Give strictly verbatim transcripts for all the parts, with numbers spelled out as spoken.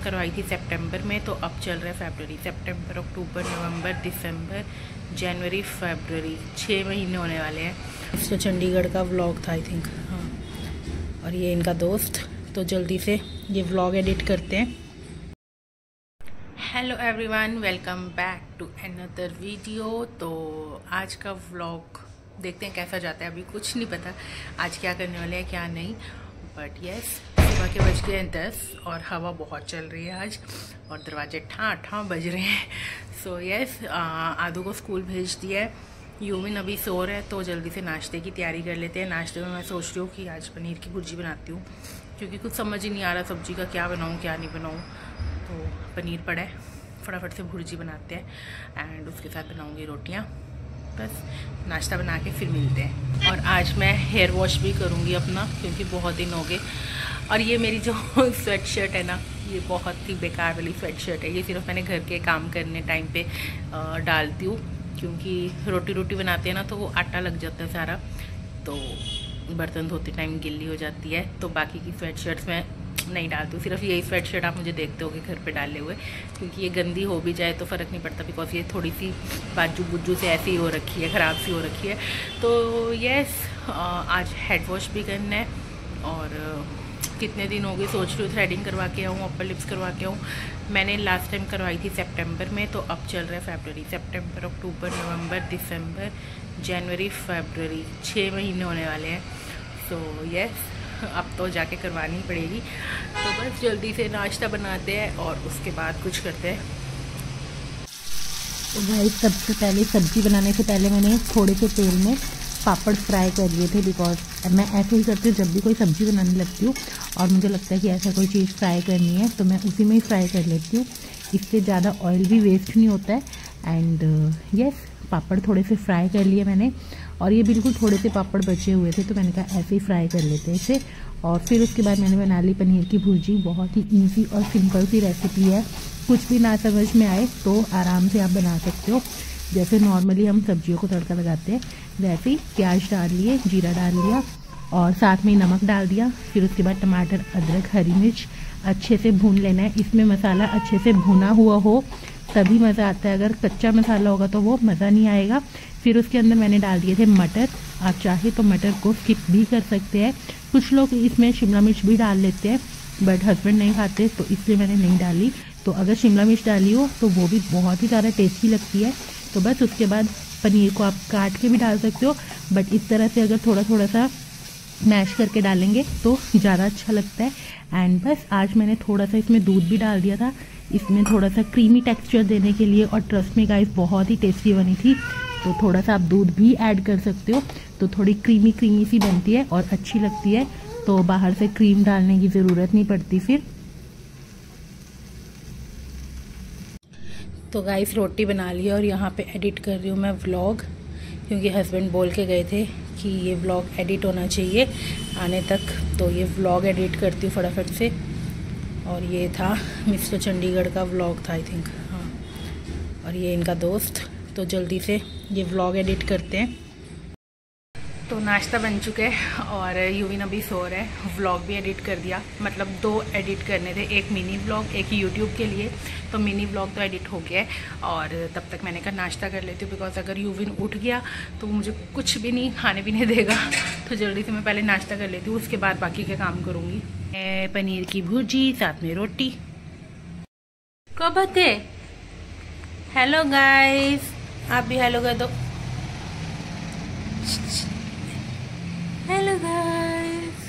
करवाई थी सितंबर में, तो अब चल रहा है फरवरी। सितंबर, अक्टूबर, नवंबर, दिसंबर, जनवरी, फरवरी, छः महीने होने वाले हैं। तो चंडीगढ़ का व्लॉग था आई थिंक, हाँ। और ये इनका दोस्त, तो जल्दी से ये व्लॉग एडिट करते हैं। Hello everyone, welcome back to another video. तो आज का व्लॉग देखते हैं कैसा जाता है। अभी कुछ नहीं पता आज क्या करने वाले हैं क्या नहीं, बट यस सुबह के बज गए हैं दस और हवा बहुत चल रही है आज और दरवाजे ठा ठा बज रहे हैं। सो यस आदू को स्कूल भेज दिया है। यूमिन अभी सो रहा है, तो जल्दी से नाश्ते की तैयारी कर लेते हैं। नाश्ते में मैं सोच रही हूँ कि आज पनीर की भुर्जी बनाती हूँ, क्योंकि कुछ समझ ही नहीं आ रहा सब्जी का क्या बनाऊँ क्या नहीं बनाऊँ। तो पनीर पड़ा है, फटाफट से भुर्जी बनाते हैं एंड उसके साथ बनाऊँगी रोटियाँ। बस नाश्ता बना के फिर मिलते हैं। और आज मैं हेयर वॉश भी करूँगी अपना, क्योंकि बहुत दिन हो गए। और ये मेरी जो स्वेट शर्ट है ना, ये बहुत ही बेकार वाली स्वेट शर्ट है। ये सिर्फ मैंने घर के काम करने टाइम पे डालती हूँ, क्योंकि रोटी रोटी बनाते हैं ना तो वो आटा लग जाता है सारा, तो बर्तन धोते टाइम गिल्ली हो जाती है। तो बाकी की स्वेट शर्ट्स में नहीं डालती हूँ, सिर्फ यही स्वेट शर्ट आप मुझे देखते होगे घर पे डाले हुए, क्योंकि ये गंदी हो भी जाए तो फ़र्क नहीं पड़ता, बिकॉज ये थोड़ी सी बाजू बुज्जू से ऐसी हो रखी है, ख़राब सी हो रखी है। तो यस आज हेड वॉश भी करना है। और कितने दिन हो गए सोच रही हूँ थ्रेडिंग करवा के आऊँ, अपर लिप्स करवा के आऊँ। मैंने लास्ट टाइम करवाई थी सितंबर में, तो अब चल रहा है फरवरी। सितंबर, अक्टूबर, नवंबर, दिसंबर, जनवरी, फरवरी, छः महीने होने वाले हैं। सो यस अब तो जाके करवानी पड़ेगी। तो बस जल्दी से नाश्ता बनाते हैं और उसके बाद कुछ करते हैं। तो भाई सबसे पहले सब्ज़ी बनाने से पहले मैंने थोड़े से तेल में पापड़ फ्राई कर लिए थे, बिकॉज मैं ऐसे ही करती हूँ जब भी कोई सब्ज़ी बनाने लगती हूँ और मुझे लगता है कि ऐसा कोई चीज़ फ्राई करनी है तो मैं उसी में ही फ्राई कर लेती हूँ। इससे ज़्यादा ऑयल भी वेस्ट नहीं होता है। एंड यस पापड़ थोड़े से फ्राई कर लिए मैंने, और ये बिल्कुल थोड़े से पापड़ बचे हुए थे तो मैंने कहा ऐसे ही फ्राई कर लेते हैं इसे। और फिर उसके बाद मैंने बना ली पनीर की भुर्जी। बहुत ही इजी और सिंपल सी रेसिपी है, कुछ भी ना समझ में आए तो आराम से आप बना सकते हो। जैसे नॉर्मली हम सब्जियों को तड़का लगाते हैं वैसे ही प्याज डाल लिए, जीरा डाल लिया और साथ में नमक डाल दिया। फिर उसके बाद टमाटर, अदरक, हरी मिर्च अच्छे से भून लेना है। इसमें मसाला अच्छे से भुना हुआ हो तभी मज़ा आता है, अगर कच्चा मसाला होगा तो वो मज़ा नहीं आएगा। फिर उसके अंदर मैंने डाल दिए थे मटर। आप चाहे तो मटर को स्किप भी कर सकते हैं, कुछ लोग इसमें शिमला मिर्च भी डाल लेते हैं, बट हस्बैंड नहीं खाते तो इसलिए मैंने नहीं डाली। तो अगर शिमला मिर्च डाली हो तो वो भी बहुत ही ज़्यादा टेस्टी लगती है। तो बस उसके बाद पनीर को आप काट के भी डाल सकते हो, बट इस तरह से अगर थोड़ा थोड़ा सा मैश करके डालेंगे तो ज़्यादा अच्छा लगता है। एंड बस आज मैंने थोड़ा सा इसमें दूध भी डाल दिया था, इसमें थोड़ा सा क्रीमी टेक्सचर देने के लिए। और ट्रस्ट मी गाइस बहुत ही टेस्टी बनी थी, तो थोड़ा सा आप दूध भी ऐड कर सकते हो तो थोड़ी क्रीमी क्रीमी सी बनती है और अच्छी लगती है। तो बाहर से क्रीम डालने की ज़रूरत नहीं पड़ती फिर। तो गाइस रोटी बना ली और यहाँ पे एडिट कर रही हूँ मैं व्लॉग, क्योंकि हस्बैंड बोल के गए थे कि ये व्लॉग एडिट होना चाहिए आने तक। तो ये व्लॉग एडिट करती हूँ फटाफट से। और ये था मिस्टर चंडीगढ़ का व्लॉग था आई थिंक, हाँ। और ये इनका दोस्त, तो जल्दी से ये व्लॉग एडिट करते हैं। तो नाश्ता बन चुके हैं और यूविन अभी सो रहे हैं। व्लॉग भी एडिट कर दिया, मतलब दो एडिट करने थे, एक मिनी व्लॉग एक यूट्यूब के लिए। तो मिनी व्लॉग तो एडिट हो गया है और तब तक मैंने कहा नाश्ता कर लेती हूँ, बिकॉज अगर यूविन उठ गया तो मुझे कुछ भी नहीं खाने पीने देगा। तो जल्दी से मैं पहले नाश्ता कर लेती हूँ, उसके बाद बाकी के काम करूँगी। पनीर की भुर्जी साथ में रोटी। कब आते? हेलो गाइस, आप भी हेलो कर दो। Hello guys.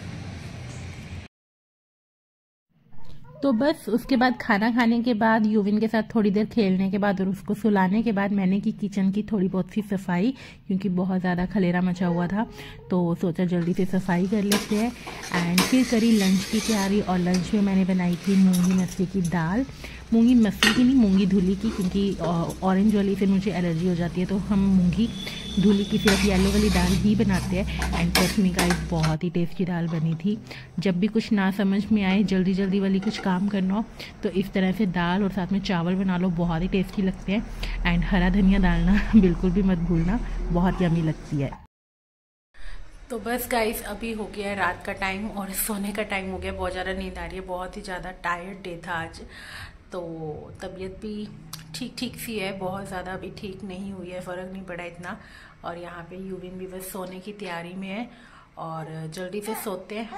तो बस उसके बाद खाना खाने के बाद यूविन के साथ थोड़ी देर खेलने के बाद और उसको सुलाने के बाद मैंने की किचन की थोड़ी बहुत सी सफाई, क्योंकि बहुत ज़्यादा खलेरा मचा हुआ था। तो सोचा जल्दी से सफाई कर लेते हैं। एंड फिर करी लंच की तैयारी, और लंच में मैंने बनाई थी मूंगी मसरी की दाल। मूंगी मसरी की नहीं, मूंगी धुली की, क्योंकि ऑरेंज वाली से मुझे एलर्जी हो जाती है, तो हम मूंगी धुली की सिर्फ येलो वाली दाल ही बनाते हैं। एंड ट्रस्ट मी गाइस बहुत ही टेस्टी दाल बनी थी। जब भी कुछ ना समझ में आए, जल्दी जल्दी वाली कुछ काम करना हो, तो इस तरह से दाल और साथ में चावल बना लो, बहुत ही टेस्टी लगते हैं। एंड हरा धनिया डालना बिल्कुल भी मत भूलना, बहुत यमी लगती है। तो बस गाइस अभी हो गया है रात का टाइम और सोने का टाइम हो गया। बहुत ज़्यादा नींद आ रही है, बहुत ही ज़्यादा टायर्ड डे था आज। तो तबीयत भी ठीक ठीक सी है, बहुत ज़्यादा अभी ठीक नहीं हुई है, फ़र्क नहीं पड़ा इतना। और यहाँ पे यूविन भी बस सोने की तैयारी में है और जल्दी से सोते हैं।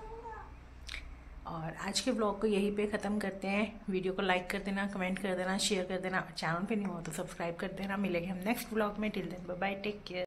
और आज के ब्लॉग को यहीं पे ख़त्म करते हैं। वीडियो को लाइक कर देना, कमेंट कर देना, शेयर कर देना। चैनल पे नहीं हो तो सब्सक्राइब कर देना। मिलेंगे हम नेक्स्ट ब्लॉग में। Till then bye bye, take care.